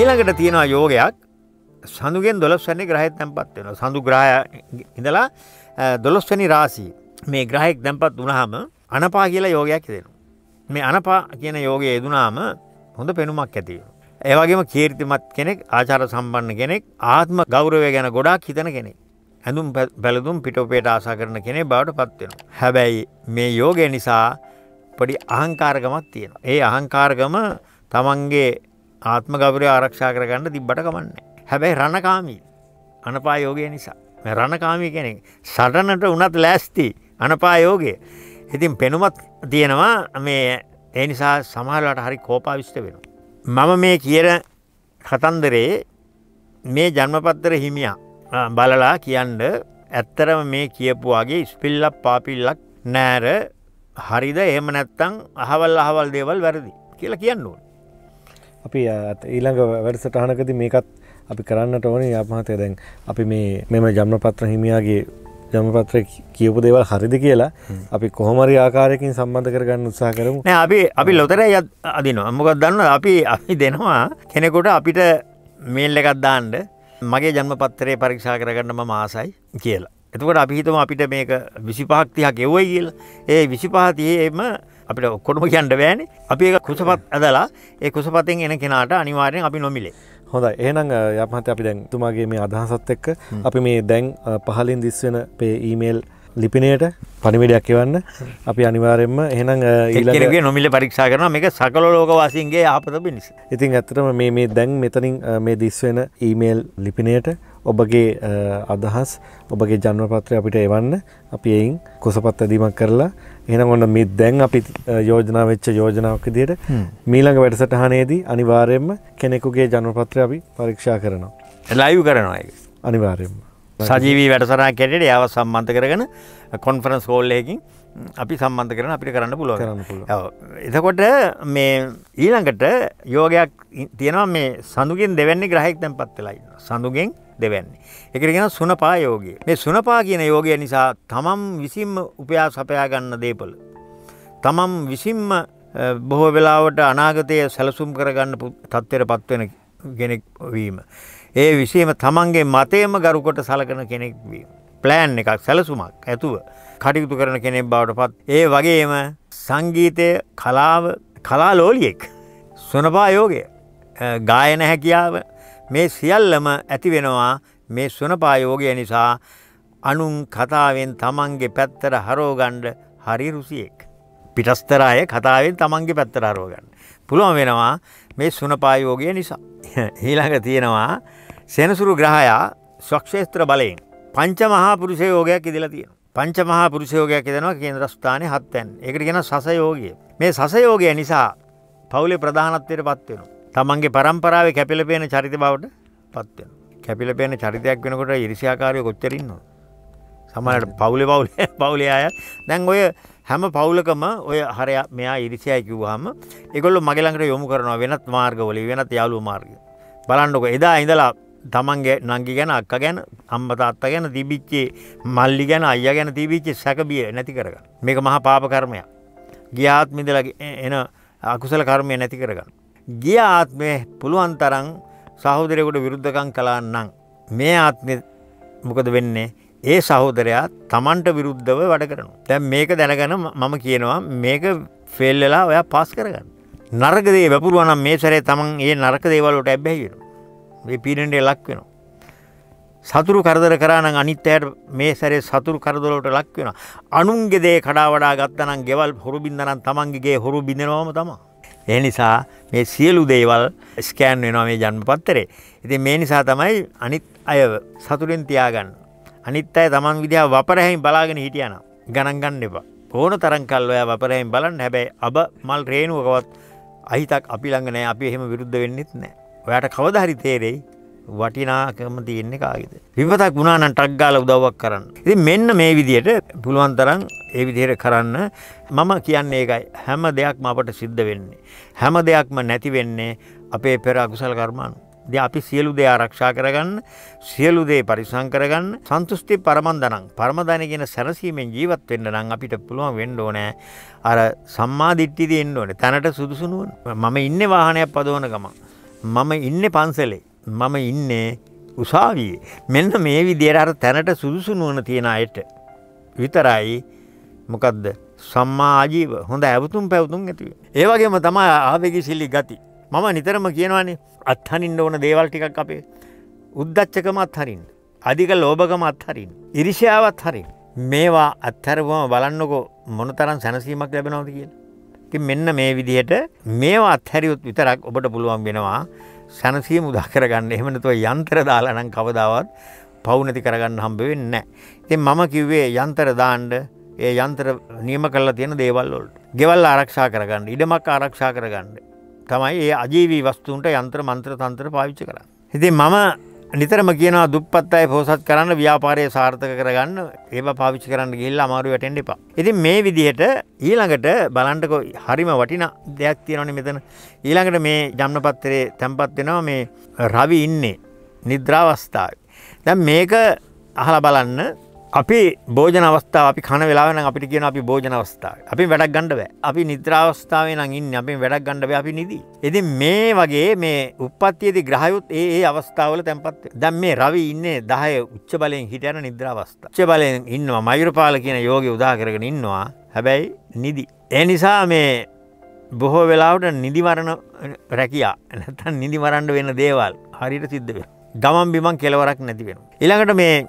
ඊළඟට තියෙනවා යෝගයක් සඳුගෙන් 12 වෙනි ග්‍රහය තැන්පත් වෙනවා. සඳු ග්‍රහය ඉඳලා 12 වෙනි රාශිය. මේ ග්‍රහයක් තැන්පත් වුණාම අනපා කියලා යෝගයක් දෙනවා. මේ අනපා කියන යෝගය යෙදුනාම හොඳ පෙනුමක් ඇති වෙනවා. ඒ වගේම කීර්තිමත් කෙනෙක්, ආචාර සම්පන්න කෙනෙක්, ආත්ම ගෞරවය ගැන ගොඩාක් හිතන කෙනෙක්. ඇඳුම් පැළඳුම් පිටෝපේට ආශා කරන කෙනෙක් බවට පත් වෙනවා. හැබැයි මේ යෝගය නිසා පොඩි අහංකාරකමක් තියෙනවා. ඒ අහංකාරකම තමන්ගේ ආත්ම ගෞරවය ආරක්ෂා කරගන්න තිබ්බට කමන්නේ. හැබැයි රණකාමී අනපා යෝගය නිසා. මේ රණකාමී කෙනෙක් සටනට උනත් ලෑස්ති අනපා යෝගය. ඉතින් පෙනුමක් තියෙනවා. මේ ඒ නිසා සමහර වෙලාවට හරි කෝපාවිෂ්ඨ වෙනවා. මම මේ කියන කතන්දරේ මේ ජන්මපත්‍ර හිමියා බලලා කියන්න ඇත්තරම මේ කියපු වගේ ස්පිල්ලක් පාපිල්ලක් නෑර හරිද එහෙම නැත්නම් අහවල් දේවල් වැරදි කියලා කියන්න ඕනේ. අපි ඊළඟ වැඩසටහනකදී මේකත් අපි කරන්නට ඕනේ යාපහතේ දැන් අපි මෙම ජන්මපත්‍ර හිමියාගේ ජන්මපත්‍රය කියපු දේවල් හරිද කියලා අපි කොහොම හරි ආකාරයකින් සම්බන්ධ කරගන්න උත්සාහ කරමු. නෑ අපි ලොතරැයි අදිනවා. මොකද දන්නවද අපි දෙනවා කෙනෙකුට අපිට මේල් එකක් දාන්න මගේ ජන්මපත්‍රය පරීක්ෂා කරගන්න මම ආසයි කියලා. එතකොට අපි හිතමු අපිට මේක 25ක් 30ක් එවුවයි කියලා. ඒ 25 30ෙම අපිට ඔක්කොම කියන්න බෑනේ. අපි ඒක කුසපත් ඇදලා ඒ කුසපතෙන් එන කෙනාට අනිවාර්යෙන් අපි නොමිලේ. හොඳයි. එහෙනම් යපහත් අපි දැන් තුමාගේ මේ අදහසත් එක්ක අපි මේ දැන් පහලින් දිස් වෙන අපේ ඊමේල් ලිපිනයට පණිවිඩයක් එවන්න අපි අනිවාර්යයෙන්ම එහෙනම් ඊළඟ නොමිලේ පරීක්ෂා කරනවා මේක සකල ලෝක වාසීන්ගේ යහපත පිණිස. ඉතින් ඇත්තටම මේ දැන් මෙතනින් මේ දිස් වෙන ඊමේල් ලිපිනයට ඔබගේ අදහස් ඔබගේ ජන්මපත්‍රය අපිට එවන්න අපි එයින් කුසපත් ඇදීමක් කරලා එහෙනම් ඔන්න මේ දැන් අපි යෝජනා වෙච්ච යෝජනාවක් විදිහට මීළඟ වැඩසටහනේදී අනිවාර්යයෙන්ම කෙනෙකුගේ ජන්මපත්‍රය අපි පරීක්ෂා කරනවා. ලයිව් කරනවා ඒක. අනිවාර්යයෙන්ම. සජීවී වැඩසටහනක් කැඩෙට ඒව සම්බන්ධ කරගෙන කොන්ෆරන්ස් කෝල් එකකින් අපි සම්බන්ධ කරන අපිට කරන්න පුළුවන්. එතකොට මේ ඊළඟට යෝගයක් තියෙනවා මේ සඳුගෙන් දෙවැනි ග්‍රහයක් තැන්පත් වෙලා ඉන්නවා. සඳුගෙන් දෙවැනි. ඒකට කියනවා සුනපා යෝගය. මේ සුනපා කියන යෝගය නිසා තමන් විසින්ම උපයා සපයා ගන්න දේපල. තමන් විසින්ම බොහෝ වෙලාවට අනාගතයේ සැලසුම් කරගන්න තත්ත්වයටපත් වෙන කෙනෙක් වීම. ඒ විශේෂම තමන්ගේ මතයම ගරු කොට සලකන කෙනෙක් වීම. ප්ලෑන් එකක් සැලසුමක් ඇතුව කටයුතු කරන කෙනෙක් බවට පත්. ඒ වගේම සංගීතය කලාලෝලියෙක්. සුනපා යෝගය. ගායන හැකියාව මේ සියල්ලම ඇති වෙනවා මේ සුනපා යෝගය නිසා. අනුන් කතාවෙන් තමන්ගේ පැත්තට හරවගන්න හරි රුසියෙක්. පිටස්තර අය කතාවෙන් තමන්ගේ පැත්තට හරවගන්න පුළුවන් වෙනවා මේ සුනපා යෝගය නිසා. ඊළඟ තියෙනවා සෙනසුරු ග්‍රහයා ස්වක්ෂේත්‍ර බලයෙන් පංච මහා පුරුෂ යෝගයක් ඉදලා තියෙනවා. පංච මහා පුරුෂ යෝගයක් ඉදෙනවා කේන්ද්‍ර ස්ථානයේ 7 තැන්. ඒකට කියනවා සස යෝගය. මේ සස යෝගය නිසා පවුලේ ප්‍රධානත්වයට පත් වෙනවා. තමන්ගේ පරම්පරාවේ කැපිලපෙන චරිත බවට පත් වෙනවා. කැපිලපෙන චරිතයක් වෙනකොට ඊර්ෂ්‍යාකාරයෝ කොච්චර ඉන්නවද? සමහරවිට පවුලේ අය දැන් ඔය හැම පවුලකම ඔය හරය මෙයා ඊර්ෂ්‍යායි කිව්වහම ඒගොල්ලෝ මගේ ළඟට යොමු කරනවා වෙනත් මාර්ගවල වෙනත් යාළුවෝ මාර්ග. බලන්නකො එදා ඉඳලා තමන්ගේ නංගි ගැන අක්කා ගැන අම්මා තාත්තා ගැන තිබිච්ච මල්ලි ගැන අයියා ගැන තිබිච්ච සැකබිය නැති කරගන්න. මේක මහා පාප කර්මයක්. ගිය ආත්මෙ ඉඳලා එන අකුසල කර්මය නැති කරගන්න. ගිය ආත්මේ පුළුවන් තරම් සහෝදරයෙකුට විරුද්ධකම් කළා නම් මේ ආත්මෙ මොකද වෙන්නේ? ඒ සහෝදරයා තමන්ට විරුද්ධව වැඩ කරනවා. දැන් මේක දැනගෙන මම කියනවා මේක ෆේල් වෙලා ඔයා පාස් කරගන්න. නරක දේ වපුරුවා නම් මේ සැරේ තමන් ඒ නරක දේවල් වලට ඇබ්බැහි වෙනවා. මේ පීඩනයට ලක් වෙනවා. සතුරු කරදර කරා නම් අනිත් අයට මේ සැරේ සතුරු කරදර වලට ලක් වෙනවා. අනුන්ගේ දේ කඩා වඩා ගත්තා නම් ගෙවල් හොරු බින්දා නම් තමන්ගේ ගේ හොරු බින්දනවම තමයි. ඒ නිසා මේ සියලු දේවල් ස්කෑන් වෙනවා මේ ජන්මපත්‍රේ. ඉතින් මේ නිසා තමයි අනිත් අයව සතුටෙන් තියාගන්න. අනිත් අය තමන් විදිහ වපරැහින් බලාගෙන හිටියනම් ගණන් ගන්න එපා. ඕන තරම් කල් ඔයා වපරැහින් බලන්න. හැබැයි අබ මල් රේණුවකවත් අහිතක් අපි ළඟ නැහැ. අපි එහෙම විරුද්ධ වෙන්නෙත් නැහැ. ඔයාට කවදා හරි තේරෙයි වටිනාකම තියෙන්නේ කාගේද? විපතක් වුණා නම් ටක් ගාලා උදව්වක් කරන්න. ඉතින් මෙන්න මේ විදිහට පුළුවන් තරම් ඒ විදිහට කරන්න. මම කියන්නේ ඒකයි. හැම දෙයක්ම අපට සිද්ධ වෙන්නේ. හැම දෙයක්ම නැති වෙන්නේ අපේ පෙර අකුසල කර්මාණු. ඉතින් අපි සියලු දේ ආරක්ෂා කරගන්න, සියලු දේ පරිසම් කරගන්න, සන්තුෂ්ටි පරමන්දනං පරමදන කියන සැනසීමෙන් ජීවත් වෙන්න නම් අපිට පුළුවන් වෙන්න ඕනේ අර සම්මා දිට්ඨිය තියෙන්න ඕනේ. තැනට සුදුසු නුවණ. මම ඉන්නේ වාහනයක් පදවන ගමන් මම ඉන්නේ පන්සලේ. මම ඉන්නේ උසාවියේ. මෙන්න මේ විදියට අර තැනට සුදුසු නුවණ තියෙන අයට විතරයි මොකද්ද සම්මා ආජීව හොඳ ඇවතුම් පැවතුම් ඇති වෙන්නේ. ඒ වගේම තමයි ආවේගශීලී ගති. මම නිතරම කියනවානේ අත්හරින්න ඕන දේවල් ටිකක් අපේ උද්දච්චකම අත්හරින්න. අධික ලෝභකම අත්හරින්න. ඊර්ෂ්‍යාව අත්හරින්න. මේවා අත්හැරවම බලන්නකෝ මොනතරම් සැනසීමක් ලැබෙනවද කියලා. ඉතින් මෙන්න මේ විදිහට මේවා අත්හැරියොත් විතරක් ඔබට පුළුවන් වෙනවා සැනසීම උදා කරගන්න. එහෙම නැතුව යන්ත්‍ර දාලා නම් කවදාවත් පවු නැති කරගන්න හම්බ වෙන්නේ නැහැ. ඉතින් මම කිව්වේ යන්ත්‍ර දාන්න ඒ යන්ත්‍ර නියම කරලා තියෙන දේවල් වලට. ගෙවල් ආරක්ෂා කරගන්න, ඉඩමක් ආරක්ෂා කරගන්න. තමයි ඒ අජීවී වස්තුන්ට යන්ත්‍ර මන්ත්‍ර තන්ත්‍ර පාවිච්චි කරන්නේ. ඉතින් මම නිතරම කියනවා දුප්පත් අය පොහොසත් කරන්න ව්‍යාපාරය සාර්ථක කරගන්න ඒවා පාවිච්චි කරන්න ගිහිල්ලා අමාරු වැටෙන්න එපා. ඉතින් මේ විදිහට ඊළඟට බලන්නකෝ හරිම වටිනා දෙයක් තියෙනවනේ මෙතන. ඊළඟට මේ ජම්නපත්‍රයේ තැන්පත් වෙනවා මේ රවි ඉන්නේ නිද්‍රාවස්ථාවේ. දැන් මේක අහලා බලන්න අපි භෝජන අවස්ථාව අපි කන වෙලාව නම් අපිට කියනවා අපි භෝජන අවස්ථාවේ. අපි වැඩක් ගන්න බෑ. අපි නිද්‍රාවස්ථාවේ නම් ඉන්නේ. අපි වැඩක් ගන්න බෑ. අපි නිදි. ඉතින් මේ වගේ මේ උප්පත්තියේදී ග්‍රහයොත් ඒ අවස්ථාවල තැන්පත් වෙනවා. දැන් මේ රවි ඉන්නේ 10 උච්ච බලයෙන් හිටයන නිද්‍රාවස්ථාව. උච්ච බලයෙන් ඉන්නවා මයුරපාල කියන යෝගී උදා කරගෙන ඉන්නවා. හැබැයි නිදි. ඒ නිසා මේ බොහෝ වෙලාවට නිදි මරණ රැකියා නැත්නම් නිදි මරන්න වෙන දේවල් හරියට සිද්ධ වෙනවා. ගමන් බිමන් කෙලවරක් නැති වෙනවා. ඊළඟට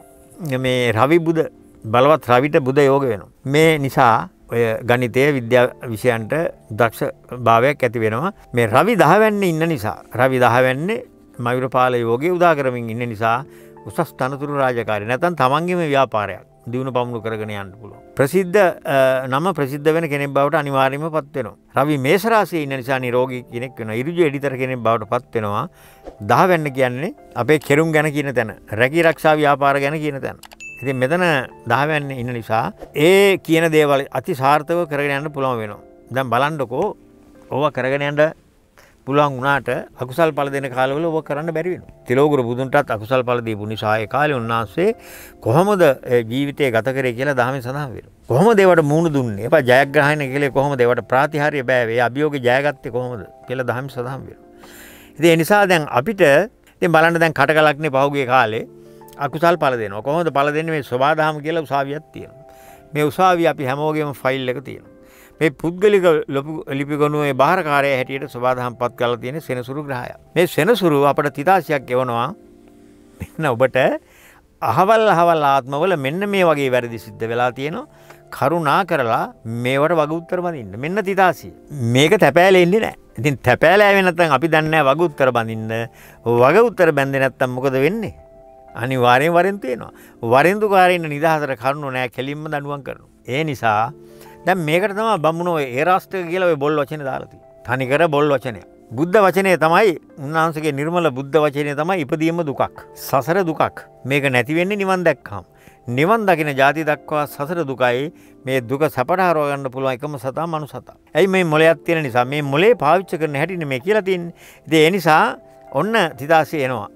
මේ රවි බුද බලවත් රවිට බුද යෝග වෙනවා. මේ නිසා ඔය ගණිතයේ විද්‍යා විෂයන්ට දක්ෂ භාවයක් ඇති වෙනවා. මේ රවි 10 වෙන්නේ ඉන්න නිසා රවි 10 වෙන්නේ මයුරපාල යෝගයේ උදා කරමින් ඉන්න නිසා උසස් තනතුරු රාජකාරී නැත්නම් තමන්ගේම ව්‍යාපාරයක් දිනු පමුණු කරගෙන යන්න පුළුවන්. ප්‍රසිද්ධ නම ප්‍රසිද්ධ වෙන කෙනෙක් බවට අනිවාර්යයෙන්ම පත් වෙනවා. රවි මේෂ රාශියේ ඉන්න නිසා නිරෝගී කෙනෙක් වෙනවා. ඍජු එඩිතර කෙනෙක් බවට පත් වෙනවා. 10 වෙන්න කියන්නේ අපේ කෙරුම් ගැන කියන තැන. රැකී ආරක්ෂා ව්‍යාපාර ගැන කියන තැන. ඉතින් මෙතන 10 වෙන්න ඉන්න නිසා ඒ කියන දේවල් අති සාර්ථකව කරගෙන යන්න පුළුවන් වෙනවා. දැන් බලන්නකෝ ඕවා කරගෙන යන්න පුළුවන් වුණාට අකුසල් ඵල දෙන කාලවල ඕක කරන්න බැරි වෙනවා. තිලෝගුරු බුදුන්ටත් අකුසල් ඵල දීපු නිසා ඒ කාලේ උන්වහන්සේ කොහොමද ජීවිතය ගත කරේ කියලා දහමෙන් සඳහන් වෙනවා. කොහොමද ඒවට මුහුණ දුන්නේ? එපා ජයග්‍රහණය කළේ කොහොමද? ඒවට ප්‍රතිහාර්ය බෑ. ඒ අභියෝගේ ජයගත්තේ කොහොමද කියලා දහමෙන් සඳහන් වෙනවා. ඉතින් ඒ නිසා දැන් අපිට ඉතින් බලන්න දැන් කටකලක්නේ පහුගිය කාලේ අකුසල් ඵල දෙනවා. කොහොමද ඵල දෙන්නේ? මේ සබාදහම කියලා උසාවියක් තියෙනවා. මේ උසාවිය අපි හැමෝගෙම ෆයිල් එක තියෙනවා. මේ පුද්ගලික ලිපිගොනුවේ බාහිරකාරය හැටියට සබාදහම්පත් කරලා තියෙන සෙනසුරු ග්‍රහය. මේ සෙනසුරු අපට තිතාසියක් එවනවා. මෙන්න ඔබට අහවල් ආත්මවල මෙන්න මේ වගේ වැරදි සිද්ධ වෙලා තියෙනවා. කරුණා කරලා මේවට වග උත්තර බඳින්න. මෙන්න තිතාසිය. මේක තැපෑලේ ඉන්නේ නැහැ. ඉතින් තැපෑලේ ආවේ නැත්නම් අපි දන්නේ නැහැ වග උත්තර බඳින්න. වග උත්තර බැඳේ නැත්නම් මොකද වෙන්නේ? අනිවාර්යෙන් වරෙන්තු වෙනවා. වරෙන්තුකාරයින් නිදහසට කරුණු නැහැ. කෙලින්ම දඬුවම් කරනවා. ඒ නිසා දැන් මේකට තමයි බමුණෝ ඒ රාෂ්ට්‍ර කියලා ඔය බොල් වචනේ දාලා තියෙන්නේ. තනිකර බොල් වචනය. බුද්ධ වචනේ තමයි උන්වහන්සේගේ නිර්මල බුද්ධ වචනේ තමයි ඉපදීම දුකක්. සසර දුකක්. මේක නැති වෙන්නේ නිවන් දැක්කම. නිවන් දකින ಜಾති දක්වා සසර දුකයි මේ දුක සැපට හරව ගන්න පුළුවන් එකම සතා මනුසතා. ඇයි මේ මොලයක් තියෙන නිසා මේ මොලේ පාවිච්චි කරන හැටිනේ මේ කියලා තියෙන්නේ. ඉතින් ඒ නිසා ඔන්න 2000 එනවා.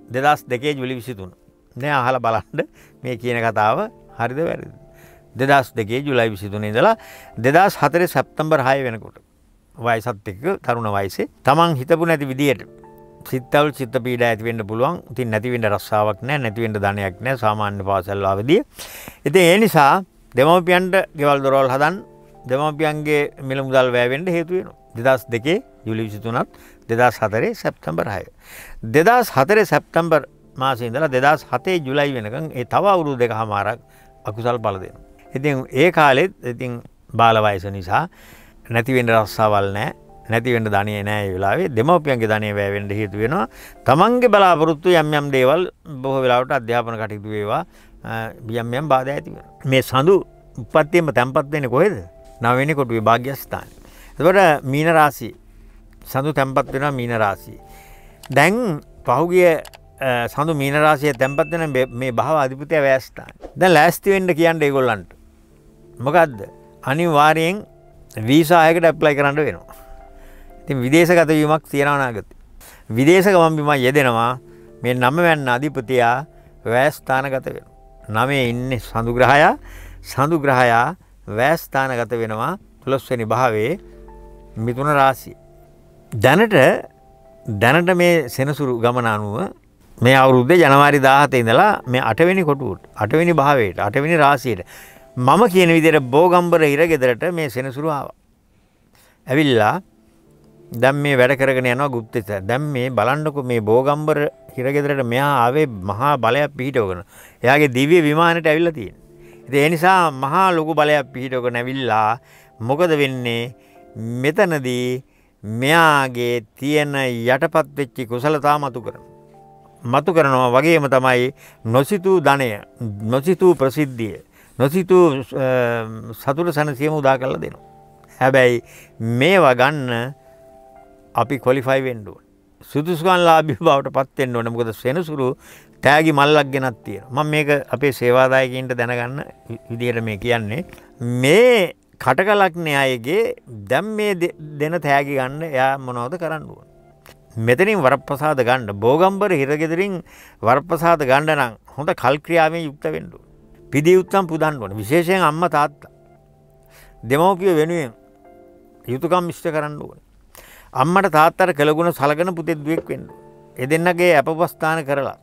2002 ජූලි 23. දැන් අහලා බලන්න මේ කියන කතාව හරිද වැරදිද? 2002 ජුලයි 23 ඉඳලා 2004 සැප්තැම්බර් 6 වෙනකොට වයසත් එක්ක තරුණ වයසේ තමන් හිතපු නැති විදියට සිතවල චිත්ත පීඩා ඇති වෙන්න පුළුවන්. ඉතින් නැති වෙන්න රස්සාවක් නැහැ, නැති වෙන්න ධනයක් නැහැ සාමාන්‍ය පාසල් ආවදී. ඉතින් ඒ නිසා දෙමව්පියන්ට ගෙවල් දොරවල් හදන්න දෙමව්පියන්ගේ මිල මුදල් වැය වෙන්න හේතු වෙනවා. 2002 ජූලි 23ත් 2004 සැප්තැම්බර් 6. 2004 සැප්තැම්බර් මාසේ ඉඳලා 2007 ජුලයි වෙනකන් ඒ තව අවුරුදු දෙකමාරක් අකුසල් ඵල දෙනවා. ඉතින් ඒ කාලෙත් ඉතින් බාල වයස නිසා නැති වෙන්න රස්සාවල් නැහැ, නැති වෙන්න ධනිය නැහැ. ඒ වෙලාවේ දෙමව්පියන්ගේ ධනිය වැය වෙන්න හේතු වෙනවා. තමන්ගේ බලාපොරොත්තු යම් දේවල් බොහෝ වෙලාවට අධ්‍යාපන කටයුතු වේවා යම් බාධා ඇති වෙනවා. මේ සඳු උප්පත්තියෙම තැන්පත් වෙන්නේ කොහෙද? 9 වෙනි කොටුවේ භාග්‍යස්ථානේ. එතකොට මීන රාශිය සඳු තැන්පත් වෙනවා මීන රාශිය. දැන් පහුගිය සඳු මීන රාශිය තැන්පත් වෙන මේ භව අධිපතිය ව්‍යස්ථාන. දැන් ලෑස්ති වෙන්න කියන්නේ ඒගොල්ලන්ට. මොකද්ද? අනිවාර්යෙන් වීසා එකකට ඇප්ලයි කරන්න වෙනවා. ඉතින් විදේශගත වීමක් තියනවා නාගත. විදේශ ගමන් බිම යෙදෙනවා මේ 9 වෙනි අධිපතියා ව්‍යස්ථානගත වෙනවා. 9 ඉන්නේ සඳු ග්‍රහයා. සඳු ග්‍රහයා ව්‍යස්ථානගත වෙනවා 12 වෙනි භාවයේ මිථුන රාශිය. දැනට දැනට මේ සෙනසුරු ගමන අනුව මේ අවුරුද්දේ ජනවාරි 17 ඉඳලා මේ 8 වෙනි කොටුවට 8 වෙනි භාවයට 8 වෙනි රාශියට මම කියන විදිහට බෝගම්බර හිරගෙදරට මේ සෙනසුරු ආවා. ඇවිල්ලා දැන් මේ වැඩ කරගෙන යනවා ගුප්තචර. දැන් මේ බලන්නකො මේ බෝගම්බර හිරගෙදරට මෙහා ආවේ මහා බලයක් පිහිටවගෙන. එයාගේ දිව්‍ය විමානයට ඇවිල්ලා තියෙනවා. ඉතින් ඒ නිසා මහා ලොකු බලයක් පිහිටවගෙන ඇවිල්ලා මොකද වෙන්නේ? මෙතනදී මෙයාගේ තියෙන යටපත් වෙච්ච කුසලතා මතු කරනවා වගේම තමයි නොසිතූ ධනය, නොසිතූ ප්‍රසිද්ධිය, නොසිතූ සතුට සැනසීම උදා කරලා දෙනවා. හැබැයි මේවා ගන්න අපි ක්වොලිෆයි වෙන්න ඕනේ. සුදුසුකම්ලාභී බවට පත් වෙන්න ඕනේ. මොකද සෙනසුරු තෑගි මල්ලක් ගෙනත් තියෙනවා. මම මේක අපේ සේවාදායකයින්ට දැනගන්න විදිහට මේ කියන්නේ. මේ කටකලක්නේ අයගේ දැන් මේ දෙන තෑගි ගන්න එයා මොනවද කරන්න ඕනේ? මෙතනින් වරප්‍රසාද ගන්න බෝගම්බර හිරගෙදරින් වරප්‍රසාද ගන්න නම් හොඳ කල් ක්‍රියාවෙන් යුක්ත වෙන්න ඕනේ. පිදී උත්තම් පුදන්න ඕනේ. විශේෂයෙන් අම්මා තාත්තා දෙමව්පිය වෙනුවෙන් යුතුයකම් ඉෂ්ට කරන්න ඕනේ. අම්මට තාත්තට කළගුණ සලකන පුතෙක් දුවෙක් වෙන්න. ඒ දෙන්නගේ අපවස්ථාන කරලා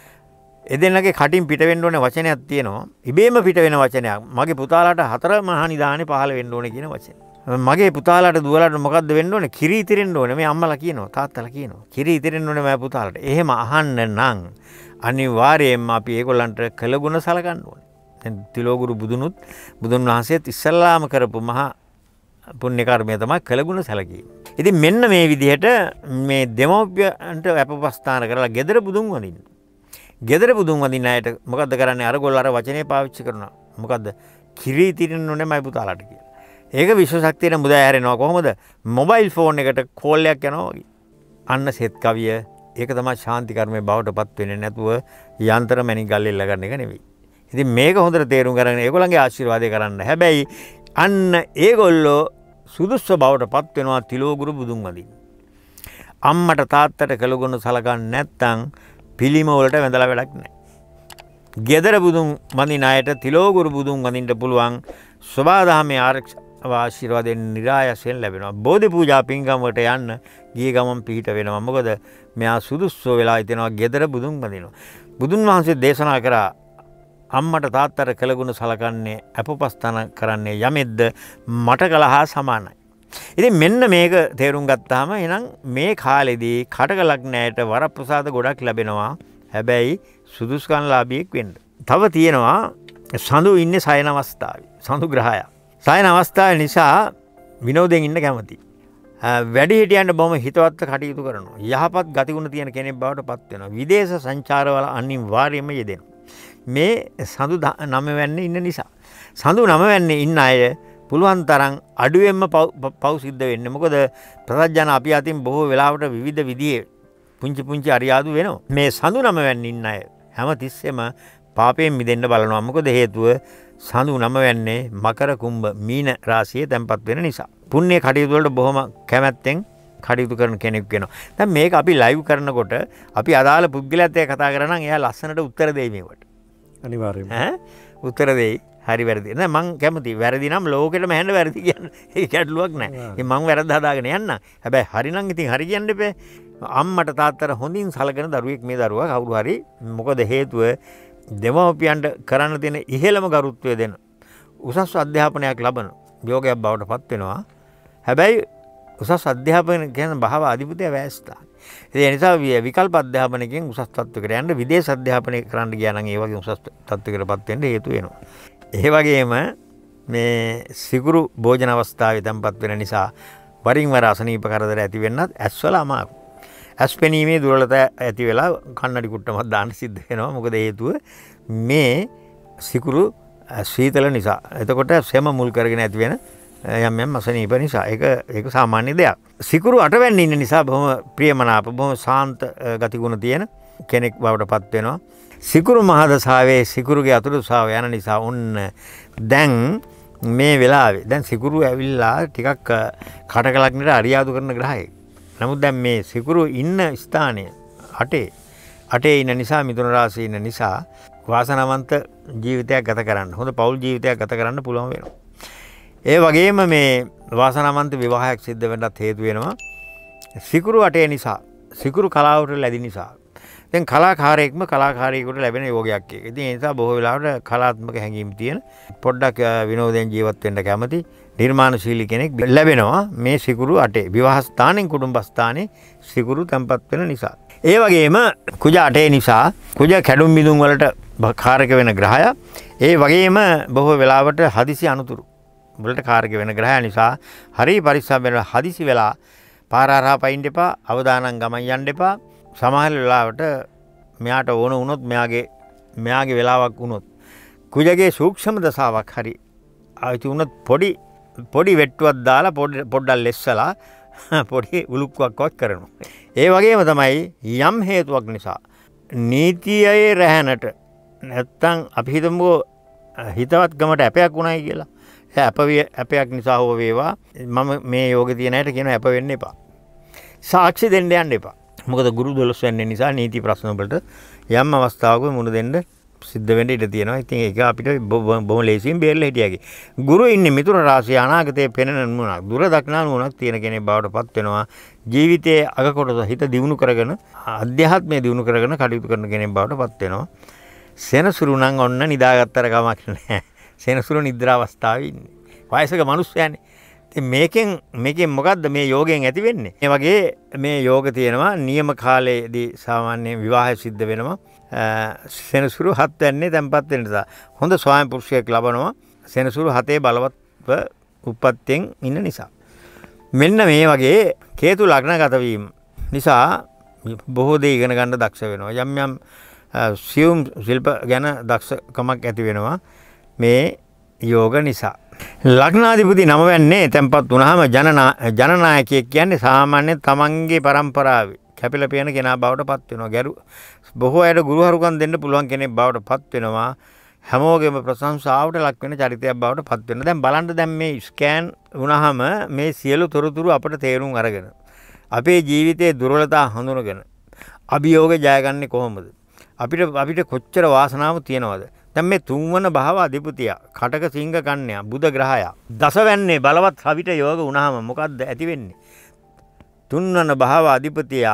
ඒ දෙන්නගේ කටින් පිට වෙන්න ඕනේ වචනයක් තියෙනවා. ඉබේම පිට වෙන වචනයක්. මගේ පුතාලාට 4 මහා නිදානේ පහළ වෙන්න ඕනේ කියන වචන. මගේ පුතාලාට දුවලාට මොකද්ද වෙන්න ඕනේ? කිරි ඉතිරෙන්න ඕනේ. මේ අම්මලා කියනවා, තාත්තලා කියනවා. කිරි ඉතිරෙන්න ඕනේ මගේ පුතාලාට. එහෙම අහන්න නම් අනිවාර්යයෙන්ම අපි ඒගොල්ලන්ට කළගුණ සලකන්න ඕනේ. දැන් තිලෝගුරු බුදුන් වහන්සේත් ඉස්සල්ලාම කරපු මහා පුණ්‍ය කර්මය තමයි කළගුණ සැලකීම. ඉතින් මෙන්න මේ විදිහට මේ දෙමව්පියන්ට අපවස්ථාන කරලා gedara බුදුන් වඳින්න. gedara බුදුන් වඳින්න අයට මොකද්ද කරන්නේ? අරගොල්ල අර වචනේ පාවිච්චි කරනවා. මොකද්ද? කිරි තිරින්න ඕනේ මයි පුතාලාට කියලා. ඒක විශ්ව ශක්තියට මුදා හැරෙනවා. කොහොමද? මොබයිල් ෆෝන් එකට කෝල් එකක් යනවා වගේ. අන්න සෙත් කවිය ඒක තමයි ශාන්ති කර්මයේ බවට පත් වෙන්නේ නැතුව යන්ත්‍ර මැණික් ගල් එල්ල ගන්න එක නෙවෙයි. ඉතින් මේක හොඳට තේරුම් ගන්න ඒගොල්ලන්ගේ ආශිර්වාදය කරන්න. හැබැයි අන්න ඒගොල්ලෝ සුදුස්ස බවට පත් වෙනවා තිලෝගුරු බුදුන් වඳින්න. අම්මට තාත්තට කළගුණ සලකන්නේ නැත්නම් පිළිම වලට වැඳලා වැඩක් නැහැ. gedara බුදුන් වඳින අයට තිලෝගුරු බුදුන් වඳින්න පුළුවන් සබාධාමේ ආශිර්වාදයෙන් නිරායසයෙන් ලැබෙනවා. බෝධි පූජා පින්කම් වලට යන්න ගිය ගමන් පිහිට වෙනවා. මොකද මෙයා සුදුස්සෝ වෙලා හිටිනවා gedara බුදුන් වඳිනවා. බුදුන් වහන්සේ දේශනා කරා අම්මට තාත්තට කළගුණ සලකන්නේ අපපස්තන කරන්නේ යමෙද්ද මට කළහා සමානයි. ඉතින් මෙන්න මේක තේරුම් ගත්තාම එහෙනම් මේ කාලෙදී කටකලක් නැයට වරප්‍රසාද ගොඩක් ලැබෙනවා. හැබැයි සුදුස්කම්ලාභියෙක් වෙන්න. තව තියෙනවා සඳු ඉන්නේ සයන අවස්ථාවේ. සඳු ග්‍රහය. සයන අවස්ථාව නිසා විනෝදයෙන් ඉන්න කැමති. වැඩි හිටියන්ට බොහොම හිතවත් කටයුතු කරනවා. යහපත් ගතිගුණ තියෙන කෙනෙක් බවට පත් වෙනවා. විදේශ සංචාරවල අනිවාර්යයෙන්ම යෙදෙනවා. මේ සඳු 9 වැන්නේ ඉන්න නිසා. සඳු 9 වැන්නේ ඉන්න අය පුළුවන් තරම් අඩුවෙන්ම පව් සිද්ධ වෙන්නේ. මොකද ප්‍රසජන අපි අතින් බොහෝ වෙලාවට විවිධ විදිහේ පුංචි අරියාදු වෙනවා. මේ සඳු 9 වැන්නේ ඉන්න අය හැම තිස්සෙම පාපයෙන් මිදෙන්න බලනවා. මොකද හේතුව සඳු 9 වැන්නේ මකර කුම්භ මීන රාශියේ තැන්පත් වෙන නිසා. පුණ්‍ය කටයුතු වලට බොහොම කැමැත්තෙන් කටයුතු කරන කෙනෙක් වෙනවා. දැන් මේක අපි ලයිව් කරනකොට අපි අදාළ පුද්ගලයාත් එක්ක කතා කරා නම් එයා ලස්සනට උත්තර දෙයි මේකට. අනිවාර්යයෙන්ම. උත්තර දෙයි. හරි වැරදි. නෑ මං කැමති. වැරදි නම් ලෝකෙටම හැන්න වැරදි කියන්න. ඒක ගැටලුවක් නෑ. ඉතින් මං වැරද්ද හදාගෙන යන්න. හැබැයි හරි නම් ඉතින් හරි කියන්න එපේ. අම්මට තාත්තට හොඳින් සලකන දරුවෙක් මේ දරුවා කවුරු හරි. මොකද හේතුව දෙමව්පියන්ට කරන්න තියෙන ඉහළම ගරුත්වය දෙන උසස් අධ්‍යාපනයක් ලබන යෝගයක් බවට පත් වෙනවා. හැබැයි උසස් අධ්‍යාපන කියන භාව අධිපතිය වැයස්ථාන. ඒ නිසා විකල්ප අධ්‍යාපනයෙන් උසස් තත්ත්වයකට යන්න විදේශ අධ්‍යාපනය කරන්න ගියා නම් ඒ වගේ උසස් තත්ත්වයකටපත් වෙන්න හේතු වෙනවා. ඒ වගේම මේ සිකුරු භෝජන අවස්ථාවේ තැන්පත් වෙන නිසා වරින් වර අසනීප කරදර ඇති වෙන්නත් ඇස්වල අමාරු. ඇස් පෙනීමේ දුර්වලතා ඇති වෙලා කන්නඩි කුට්ටමක් දාන්න සිද්ධ වෙනවා. මොකද හේතුව මේ සිකුරු සීතල නිසා. එතකොට සෙම මුල් කරගෙන ඇති වෙන යම් අසනීප නිසා. ඒක සාමාන්‍ය දෙයක්. සිකුරු 8 වැන්නේ ඉන්න නිසා බොහොම ප්‍රියමනාප බොහොම සාන්ත ගතිගුණ තියෙන කෙනෙක් බවට පත් වෙනවා. සිකුරු මහදසාවේ සිකුරුගේ අතුරුසාව යන නිසා ඔන්න දැන් මේ වෙලාවේ දැන් සිකුරු ඇවිල්ලා ටිකක් කටකලක් නේද අරියාදු කරන ග්‍රහයෙක්. නමුත් දැන් මේ සිකුරු ඉන්න ස්ථානය 8 ඉන්න නිසා මිථුන රාශියේ ඉන්න නිසා වාසනාවන්ත ජීවිතයක් ගත කරන්න හොඳ පෞල් ජීවිතයක් ගත කරන්න පුළුවන් වෙනවා. ඒ වගේම මේ වාසනාවන්ත විවාහයක් සිද්ධ වෙන්නත් හේතු වෙනවා. සිකුරු 8 නිසා සිකුරු කලාවට ලැබි නිසා. දැන් කලාකාරයෙක්ම කලාකාරයෙකුට ලැබෙන යෝගයක් එක. ඉතින් ඒ නිසා බොහෝ වෙලාවට කලාත්මක හැඟීම් තියෙන පොඩ්ඩක් විනෝදයෙන් ජීවත් වෙන්න කැමති නිර්මාණශීලී කෙනෙක් ලැබෙනවා මේ සිකුරු අටේ. විවාහ ස්ථානෙන් කුටුම්බ ස්ථානේ සිකුරු තැන්පත් වෙන නිසා. ඒ වගේම කුජ අටේ නිසා කුජ කැඩුම් බිඳුම් වලට කාරක වෙන ග්‍රහය. ඒ වගේම බොහෝ වෙලාවට හදිසි අනුතුරු වලට කාරක වෙන ග්‍රහය නිසා හරි පරිස්සම් වෙලා හදිසි වෙලා පාර හරහා පයින් දෙපා අවදානම් ගමන් යන්න එපා. සමහර වෙලාවට මෙයාට ඕන වුණොත් මෙයාගේ වෙලාවක් වුණොත් කුජගේ සූක්ෂම දසාවක් හරි ආයිති වුණොත් පොඩි වෙට්ටුවක් දාලා පොඩ්ඩක් ලෙස්සලා පොඩි උලුක්කක්වත් කරනවා. ඒ වගේම තමයි යම් හේතුවක් නිසා නීතියේ රැහැනට නැත්තම් අපි හිතමුකෝ හිතවත්කමට අපයක් වුණයි කියලා. අපයක් නිසා හෝ වේවා මම මේ යෝගේ තියෙන අයට කියන අප වෙන්න එපා. සාක්ෂි දෙන්න යන්න එපා. මොකද ගුරු 12 වෙනි නිසා නීති ප්‍රශ්න වලට යම් අවස්ථාවක මුහුණ දෙන්න සිද්ධ වෙන්න ඉඩ තියෙනවා. ඉතින් ඒක අපිට බොහොම ලේසියෙන් බේරලා හිටියාගේ. ගුරු ඉන්නේ මිතුර රාශිය අනාගතයේ පෙනෙන නුවණක් දුර දක්නා නුවණක් තියෙන කෙනෙක් බවට පත් වෙනවා. ජීවිතයේ අග කොටස හිත දියුණු කරගෙන අධ්‍යාත්මය දියුණු කරගෙන කටයුතු කරන කෙනෙක් බවට පත් වෙනවා. සෙනසුරු නම් ඔන්න නිදාගත්තර කමක් නැහැ. සෙනසුරු නිද්‍රා අවස්ථාවේ ඉන්නේ. වයසක මිනිස්සයානේ. ඉතින් මේකෙන් මොකද්ද මේ යෝගයෙන් ඇති වෙන්නේ? මේ වගේ මේ යෝග තියෙනවා නියම කාලයේදී සාමාන්‍ය විවාහය සිද්ධ වෙනවා. සෙනසුරු 7 වෙන්නේ තැන්පත් වෙන නිසා. හොඳ ස්වාමි පුරුෂයෙක් ලබනවා සෙනසුරු 7 බලවත්ව උප්පත්තියෙන් ඉන්න නිසා. මෙන්න මේ වගේ කේතු ලග්නගත වීම නිසා බොහෝ දේ ඉගෙන ගන්න දක්ෂ වෙනවා. යම් සියුම් ශිල්ප ගැන දක්ෂකමක් ඇති වෙනවා මේ යෝග නිසා. ලග්නාධිපති 9 වෙන්නේ තැන්පත් වුණාම ජනනායකයෙක් කියන්නේ සාමාන්‍ය තමන්ගේ පරම්පරාවේ කැපිලා පේන කෙනා බවට පත් වෙනවා. බොහෝ අයට ගුරුහරුකම් දෙන්න පුළුවන් කෙනෙක් බවට පත් වෙනවා. හැමෝගෙම ප්‍රශංසාවට ලක් වෙන චරිතයක් බවට පත් වෙනවා. දැන් බලන්න දැන් මේ ස්කෑන් වුණාම මේ සියලු තොරතුරු අපට තේරුම් අරගෙන අපේ ජීවිතයේ දුර්වලතා හඳුනගෙන අභියෝග ජයගන්නේ කොහොමද? අපිට කොච්චර වාසනාවක් තියනවද? දැන් මේ තුන්වන භාව අධිපතිය කටක සිංහ කන්‍යා බුධ ග්‍රහය දසවැන්නේ බලවත් රවිට යෝග වුණාම මොකද්ද ඇති වෙන්නේ? තුන්වන භාව අධිපතිය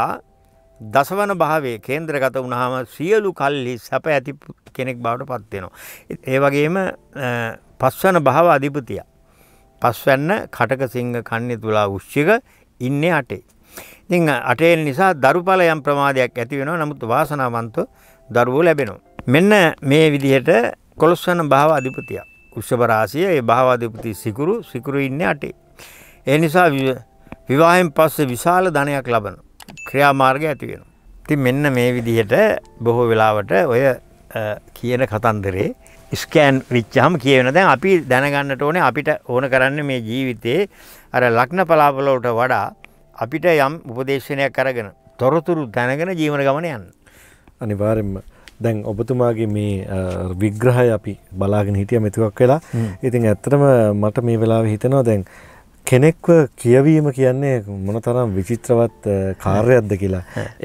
දසවන භාවයේ කේන්ද්‍රගත වුණාම සියලු කල්හි සැප ඇති කෙනෙක් බවට පත් වෙනවා. ඒ වගේම පස්වන භාව අධිපතිය පස්වැන්න කටක සිංහ කන්‍යා තුලා වෘශ්චික ඉන්නේ අටේ. ඉතින් අටේ නිසා දරුඵල යම් ප්‍රමාදයක් ඇති වෙනවා. නමුත් වාසනාවන්ත දරුවෝ ලැබෙනවා. මෙන්න මේ විදිහට 11 වන භාව අධිපතිය වෘෂභ රාශිය ඒ භාව අධිපති සිකුරු ඉන්නේ අටේ. ඒ නිසා විවාහයෙන් පස්සේ විශාල ධනයක් ලබන ක්‍රියාමාර්ගය ඇති වෙනවා. ඉතින් මෙන්න මේ විදිහට බොහෝ වෙලාවට ඔය කියන කතන්දරේ ස්කෑන් විච්චාම කියවෙන. දැන් අපි දැනගන්නට ඕනේ අපිට ඕන කරන්නේ මේ ජීවිතේ අර ලග්න පලාපල වලට වඩා අපිට යම් උපදේශනයක් අරගෙන තොරතුරු දැනගෙන ජීවන ගමන යන්න. අනිවාර්යෙන්ම දැන් ඔබතුමාගේ මේ විග්‍රහය අපි බලාගෙන හිටියා මෙතුවක් වෙලා. ඉතින් ඇත්තටම මට මේ වෙලාවේ හිතෙනවා දැන් කෙනෙක්ව කියවීම කියන්නේ මොනතරම් විචිත්‍රවත් කාර්යයක්ද කියලා.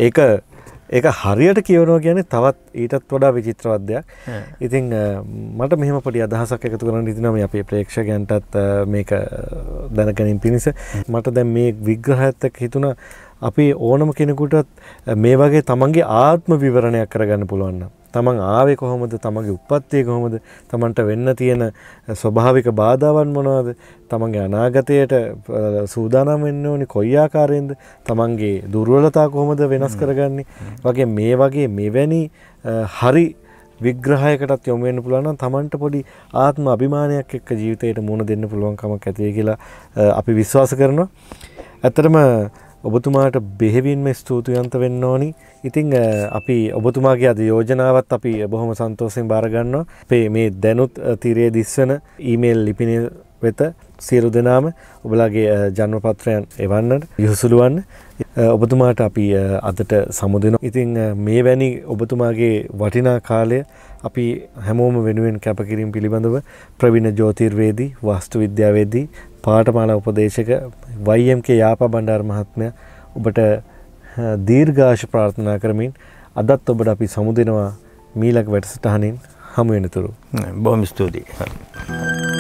ඒක හරියට කියවනවා කියන්නේ තවත් ඊටත් වඩා විචිත්‍රවත් දෙයක්. ඉතින් මට මෙහෙම පොඩි අදහසක් එකතු කරන්න හිතෙනවා මේ අපේ ප්‍රේක්ෂකයන්ටත් මේක දැනගැනීම පිණිස. මට දැන් මේ විග්‍රහයත් එක්ක හිතුණා අපි ඕනම කෙනෙකුටත් මේ වගේ තමන්ගේ ආත්ම විවරණයක් කරගන්න පුළුවන් නම් තමන් ආවේ කොහොමද, තමන්ගේ උප්පත්තිය කොහොමද, තමන්ට වෙන්න තියෙන ස්වභාවික බාධාවන් මොනවද, තමන්ගේ අනාගතයට සූදානම් වෙන්න ඕනි කොයි ආකාරයෙන්ද, තමන්ගේ දුර්වලතා කොහොමද වෙනස් කරගන්නේ වගේ මේ වගේ මෙවැනි හරි විග්‍රහයකටත් යොමු වෙන්න පුළුවන් නම් තමන්ට පොඩි ආත්ම අභිමානයක් එක්ක ජීවිතයට මුහුණ දෙන්න පුළුවන් කමක් ඇති වෙයි කියලා අපි විශ්වාස කරනවා. ඇත්තටම ඔබතුමාට බෙහෙවින්ම ස්තුතිවන්ත වෙන්න ඕනි. ඉතින් අපි ඔබතුමාගේ අද යෝජනාවත් අපි බොහොම සන්තෝෂයෙන් බාර ගන්නවා. අපේ මේ දැනුත් තීරයේ දිස්වන ඊමේල් ලිපිනය වෙත සියලු දෙනාම ඔබලාගේ ජන්ම පත්‍රයන් එවන්නට යොසුළු වන්න. ඔබතුමාට අපි අදට සමුදෙනවා. ඉතින් මේ වැනි ඔබතුමාගේ වටිනා කාලය අපි හැමෝම වෙනුවෙන් කැපකිරීම පිළිබඳව ප්‍රවීණ ජ්‍යොතිර්වේදී, වාස්තු විද්‍යාවේදී, පාඨමාලා උපදේශක YMK යාපා බණ්ඩාර මහත්මයා ඔබට දීර්ඝාෂ ප්‍රාර්ථනා කරමින් අදත් ඔබට අපි සමුදෙනවා මීළඟ වැඩසටහනින් හමු වෙනතුරු. බොහොම ස්තුතියි.